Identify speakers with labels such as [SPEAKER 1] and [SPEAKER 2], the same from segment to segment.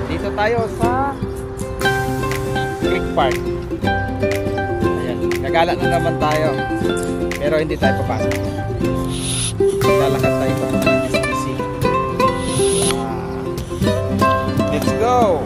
[SPEAKER 1] Dito tayo sa Creek Park. Ayan, gagala na naman tayo. Pero hindi tayo papasok. Lalakad tayo pa. Let's go!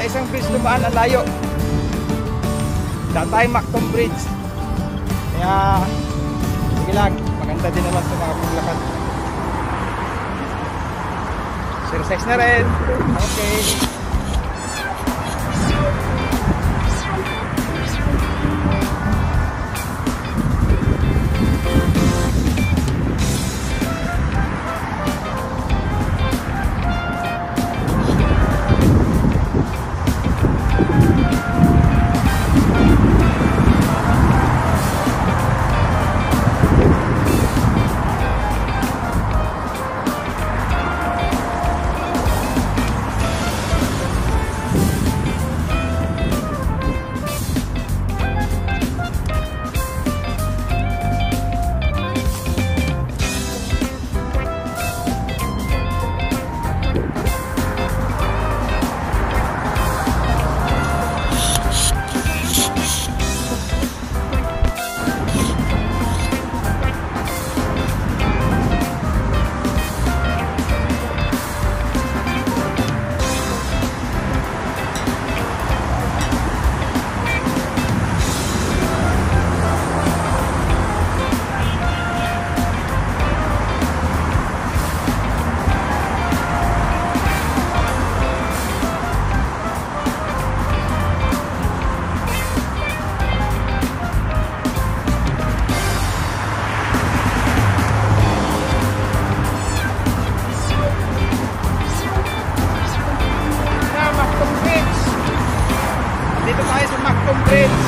[SPEAKER 1] isang bridge dumaan ang layo. Daan tayo Macton Bridge. Kaya sige lang, maganda din naman sa mga paglakad. Exercise na rin. Okay. Dito tayo sa Macton Bridge.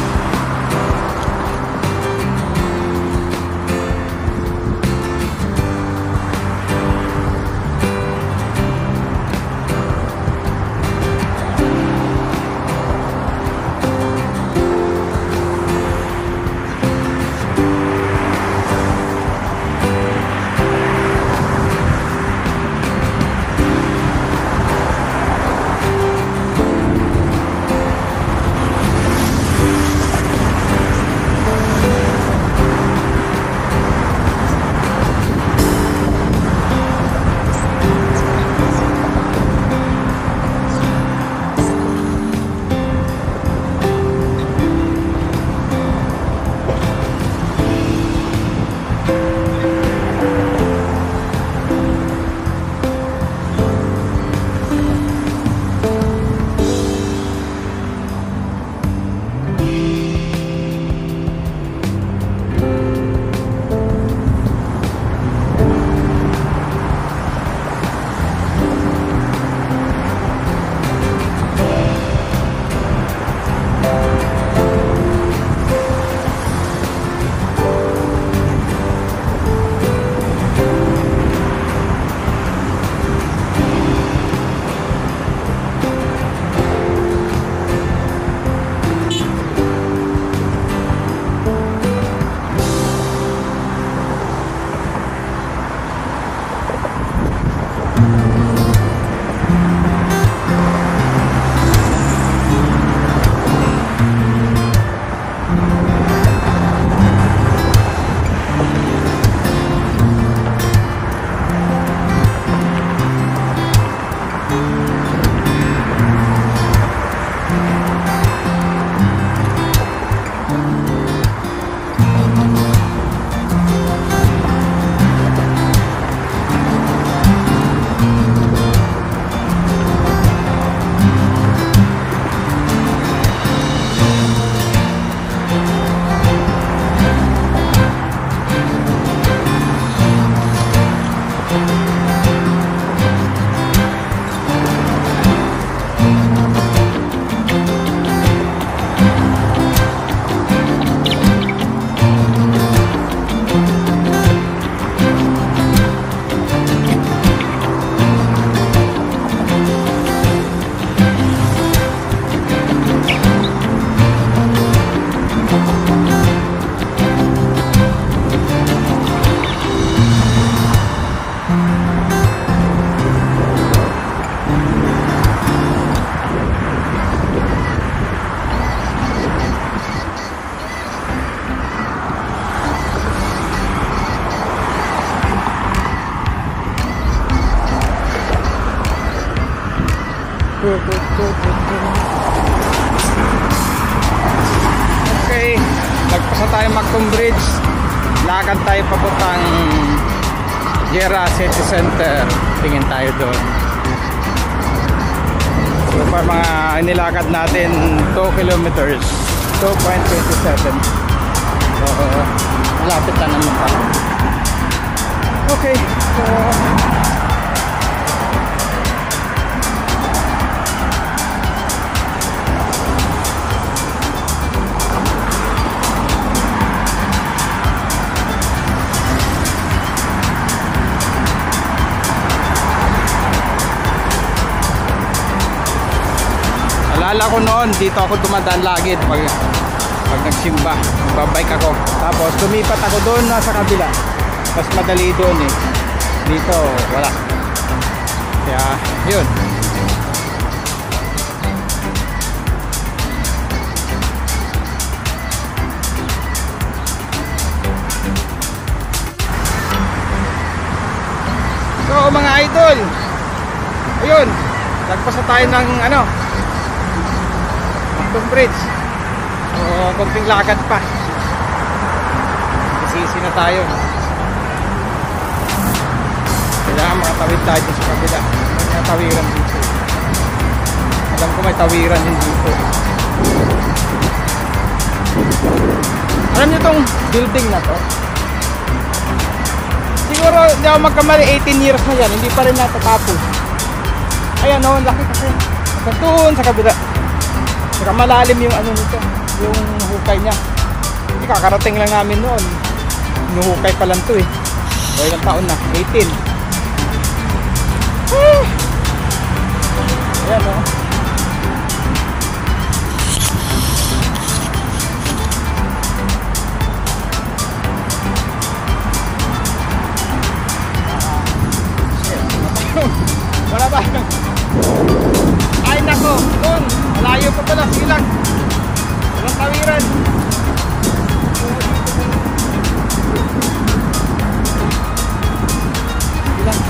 [SPEAKER 1] tayo Mactung Bridge. Lakad tayo papuntang Jera City Center. Tingin tayo doon. So far mga inilakad natin 2 kilometers, 2.27. So malapit na naman pa. Okay, so alala ko noon, dito ako dumadaan lagi pag nagsimba, magbabike ako. Tapos lumipat ako doon sa kabila. Mas madali doon eh. Dito wala. Kaya yun. So mga idol, ayun, lagpas na tayo ng Mactung Bridge. So konting lakad pa. Isisi na tayo. Kailangan makatawid tayo sa kabila. May tawiran dito. Alam ko may tawiran din dito. Alam niyo tong building na to? Siguro hindi ako magkamali, 18 years na yan. Hindi pa rin natatapos. Ayan o, laki kasi. Doon sa kabila. Saka malalim yung nito, yung hukay niya. Kakarating lang namin noon. Hinuhukay pa lang to eh. O ilang taon na? 18. Ayan o. Wala ba? Ay nako, doon. Malayo pa pala, silang. Walang tawiran. Silang.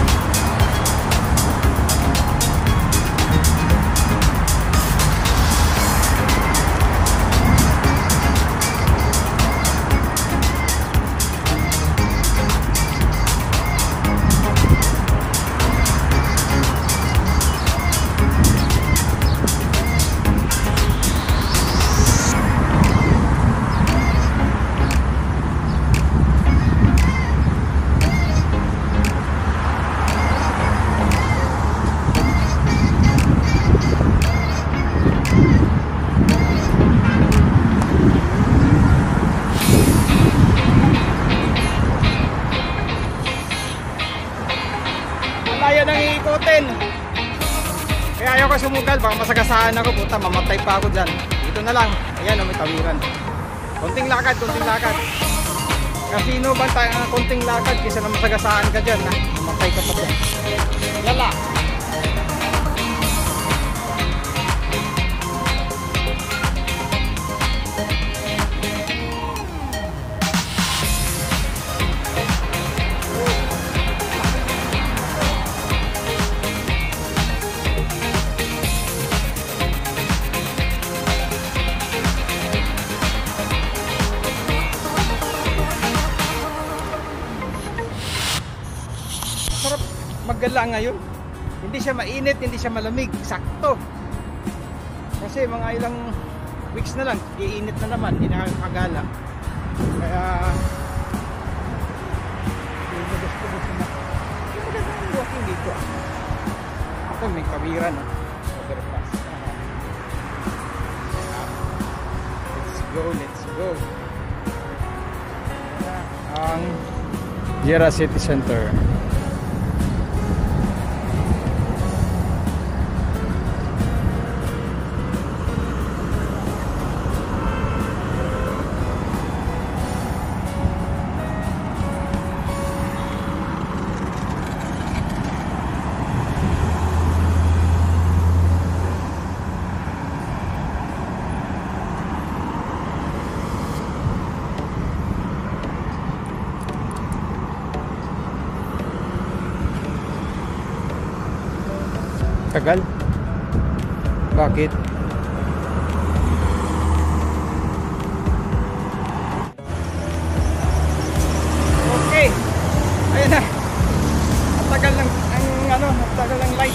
[SPEAKER 1] Kaya ayaw ko sumugal, baka masagasaan ako, puta, mamatay pa ako dyan. Dito na lang, ayan, may tawiran. Konting lakad, konting lakad. Kasino ba tayo konting lakad kaysa na masagasaan ka dyan, ha? Mamatay ka pa dyan. Yala! Sarap maggala ngayon. Hindi siya mainit, hindi siya malamig, sakto. Kasi mga ilang weeks na lang, iinit na naman, hindi na kagala. Kaya gusto na. Hindi maganda yung walking dito. Ito may kawiran, overpass. Let's go, let's go. Ang Jera City Center. Tagal? Bakit? Nagtagal ng light.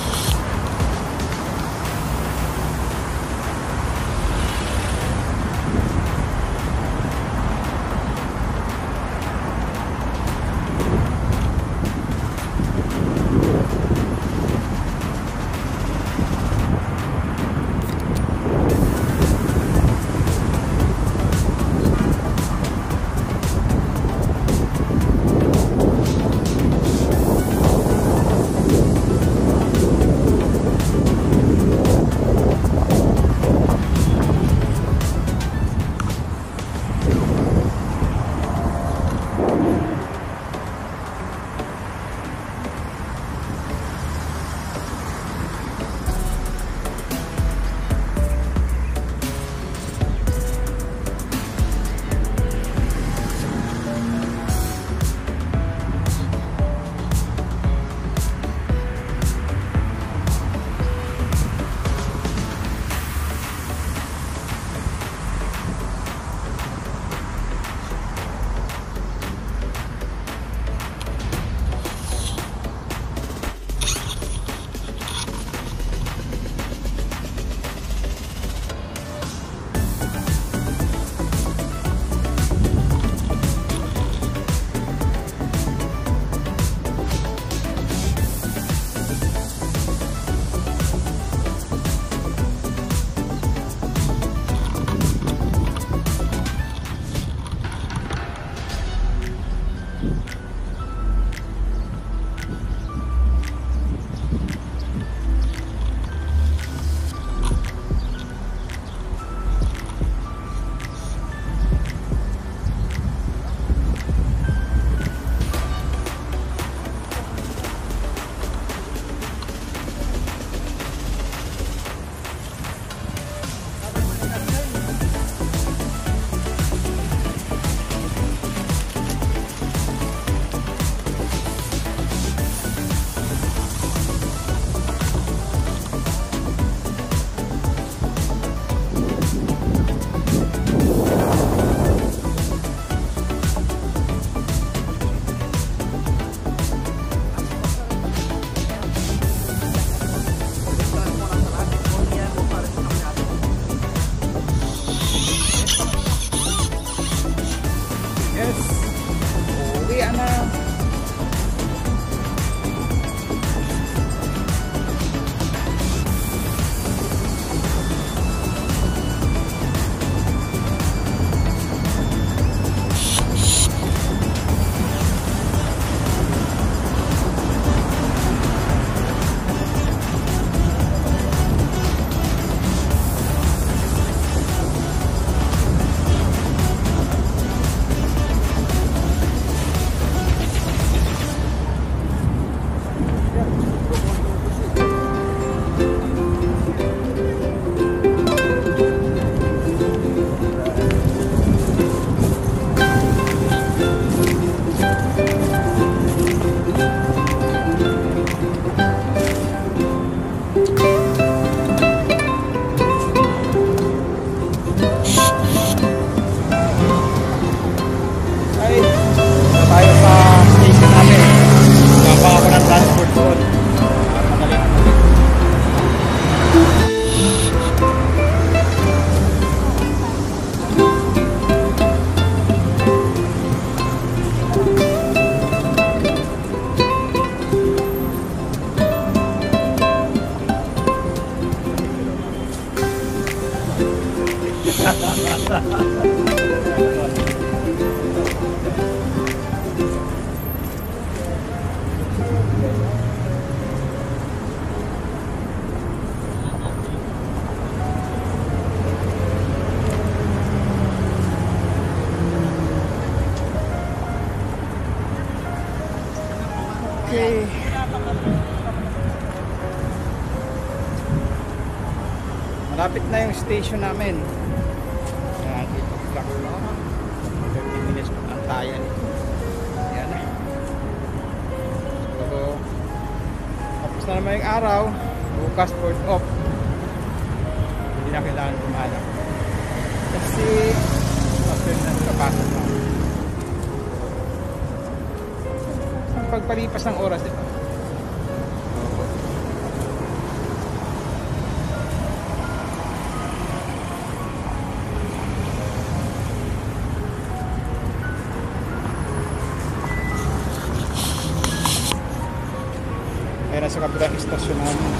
[SPEAKER 2] Okay. Malapit na yung station namin. Dito lang. 30 minutes pa ang tayan. Yan. So, tapos na naman yung araw. Bukas port off. Hindi na kailangan kumalang. Kasi after na kapasok na. Pagpalipas ng oras, diba?
[SPEAKER 1] sa kabilang istasyon namin.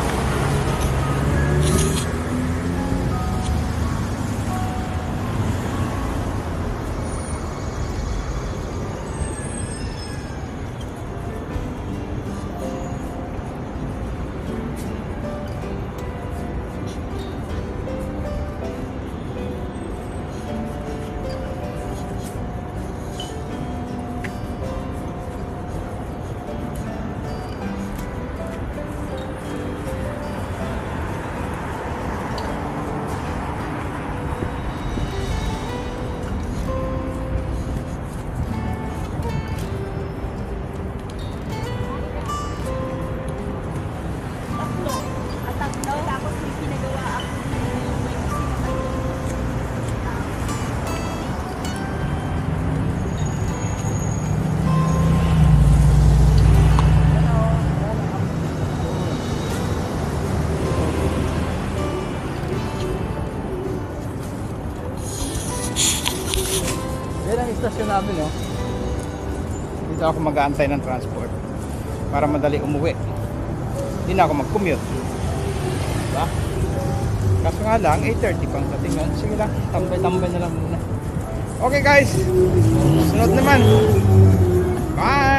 [SPEAKER 1] Yan ang istasyon namin, no? Dito ako mag-aantay ng transport para madali umuwi. Hindi na ako mag-commute, diba? Kaso nga lang 8:30 pang dating nun. Sige lang, tambay-tambay na lang muna. Okay guys, sunod naman. Bye!